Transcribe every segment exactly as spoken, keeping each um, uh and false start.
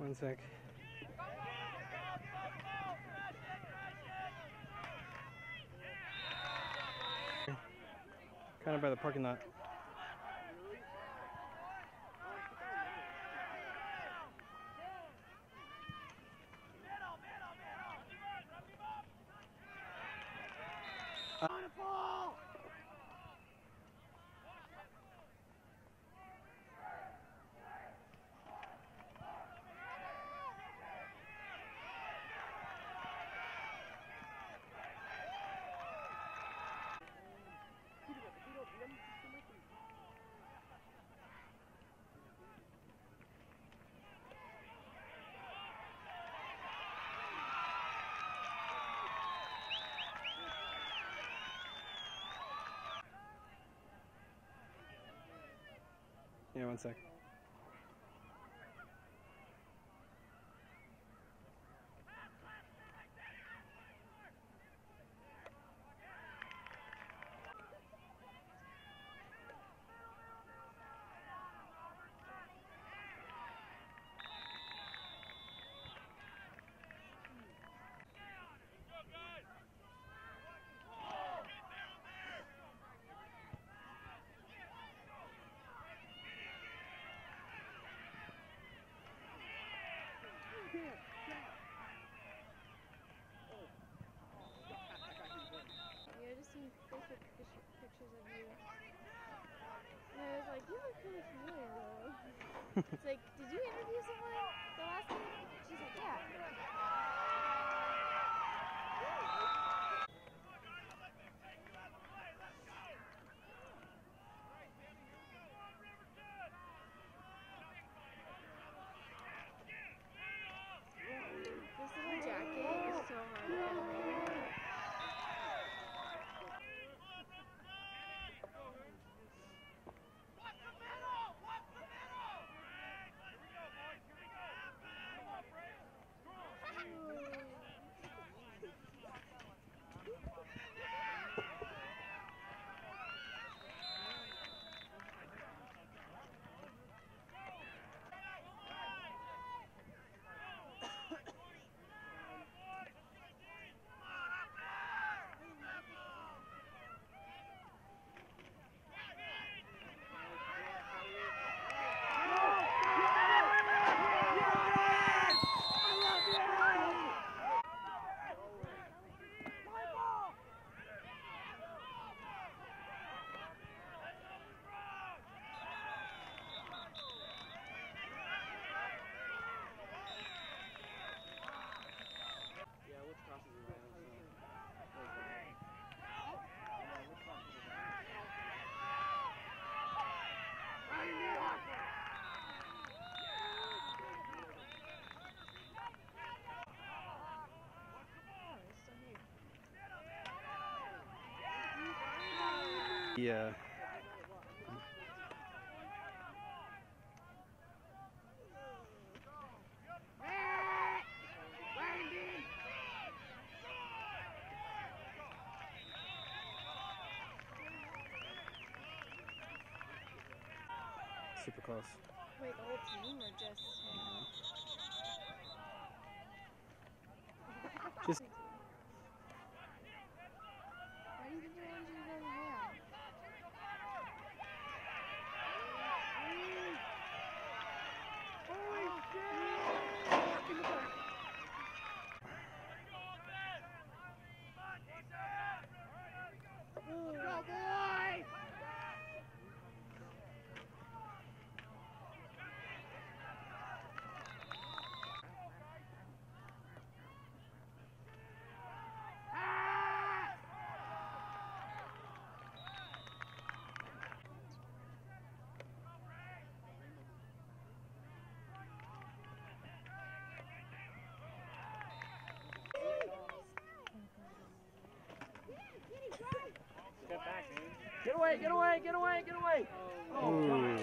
One sec. Kind of by the parking lot. Uh, yeah, one sec. Yeah, I just seen Facebook pictures of you. And I was like, you look really familiar though. It's like, did you interview someone the last time? She's like, yeah. This little jacket is so hard to wear. Yeah. Super close. Wait, the whole team or just him? Just. Why do you think they wanted you to go to him? Go, boys! Get away, get away, get away, get away! Ooh.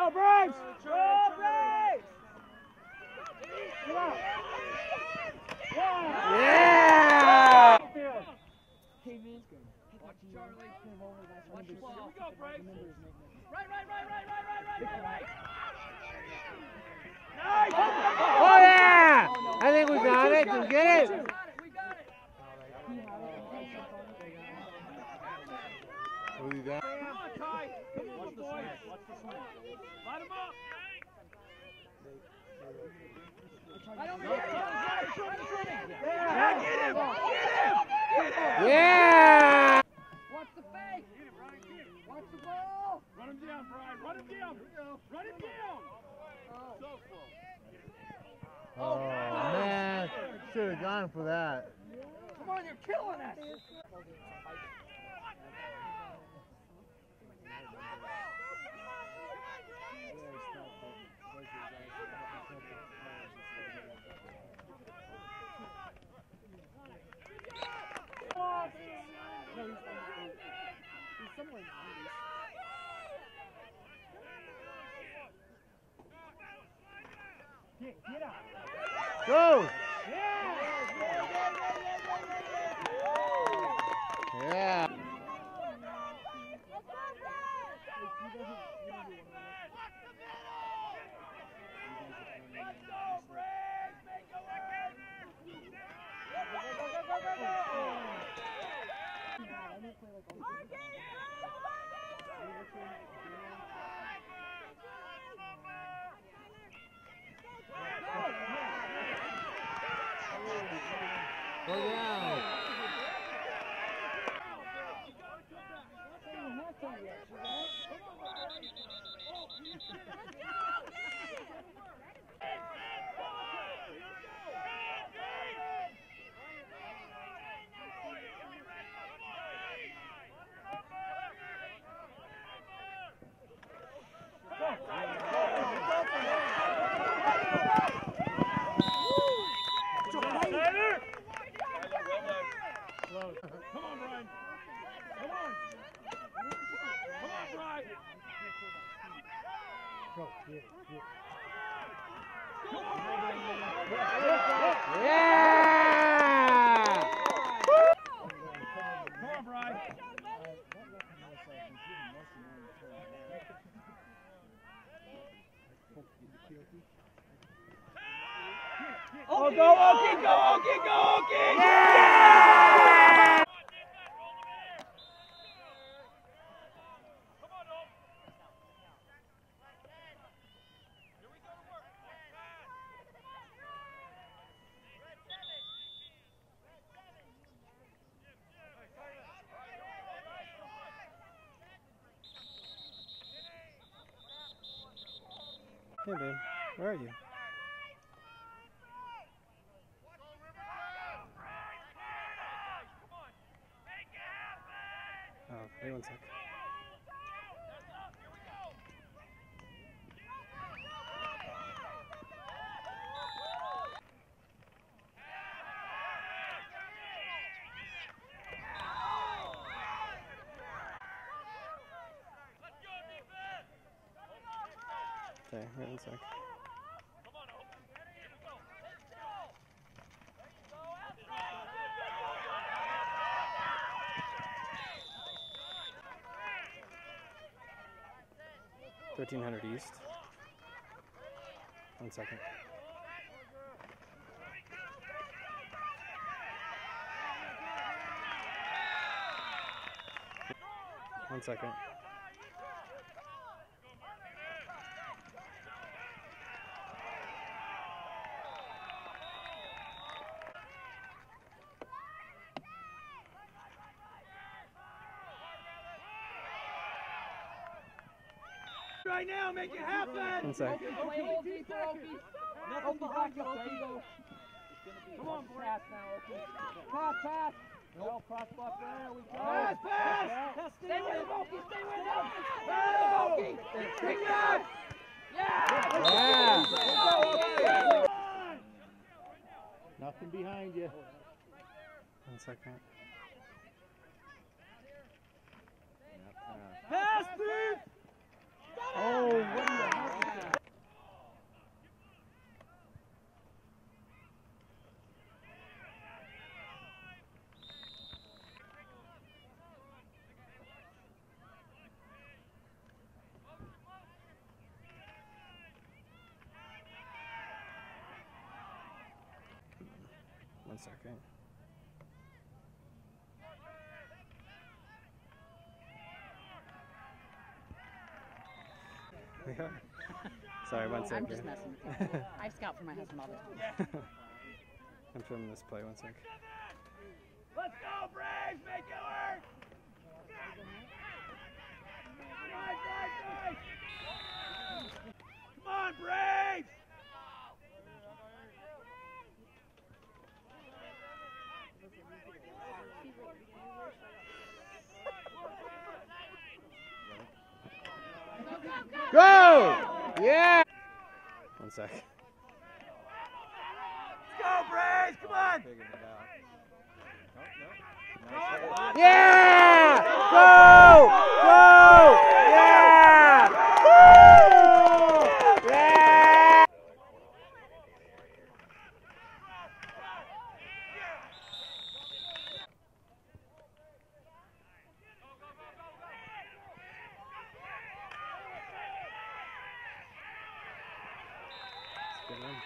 Go, Braves! Go, Braves! Yeah! Yeah! Yeah! Hey, man. Watch Charlie. Watch the ball. Here we go, Braves. Right, right, right, right, right, right, right, right. Nice! Oh yeah! I think we got it. Did you get it? We got it. We got it. What do you got? Come on, Ty. Come on, boys. Watch the swing. Light him up. Right over here. Tyler's right. Shooting, shooting. Yeah. Get him. Get him. Yeah! Watch the fake. Get him, Brian. Get him. Watch the ball. Run him down, Brian. Run him down. Run him down. So close. Oh man, should have gone for that. Come on, you're killing us. Get, get up. Go! Yeah! Yeah. Go down. Come on, Brian. Come on. Come on, Brian. Go, get it, get it. Yeah! Come on, Brian. Oh, go, Okie, go, Okie, go, Okie! Yeah! Hey, babe. Where are you? Oh, wait one sec. Okay, wait one sec. Thirteen hundred east. One second. One second. Right now, make it happen! One sec. Play a little deeper, Okie. Nothing behind you, Okie. Come on, pass now, Okie. Pass, pass. No, cross block there, we go. Pass, pass! Stay with him, Okie, stay with him! Stay with him, Okie! Bring it up! Yeah! Yeah! Nothing behind you. One second. Pass, Steve! Oh, what the One second. Yeah. Sorry, one I'm second. just messing with you. I scout for my husband all the time. I'm filming this play, one sec. Let's go, Braves! Make it work! Drive, drive, drive! Come on, Braves! Go! Yeah! One sec. Let's go, Braves! Come on! Yeah! Go! Go! Yeah! Woo! Yeah! Good run.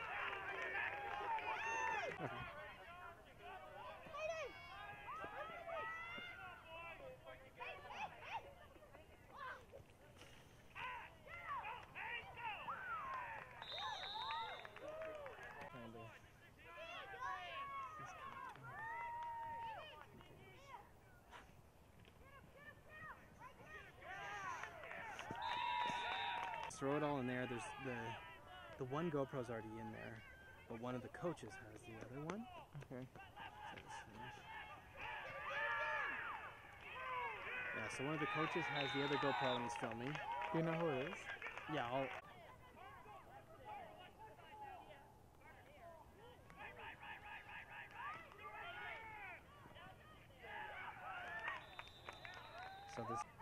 Throw it all in there. There's the the one GoPro's already in there, but one of the coaches has the other one. Okay. Yeah, so one of the coaches has the other GoPro and he's filming. Do you know who it is? Yeah, I'll. So this.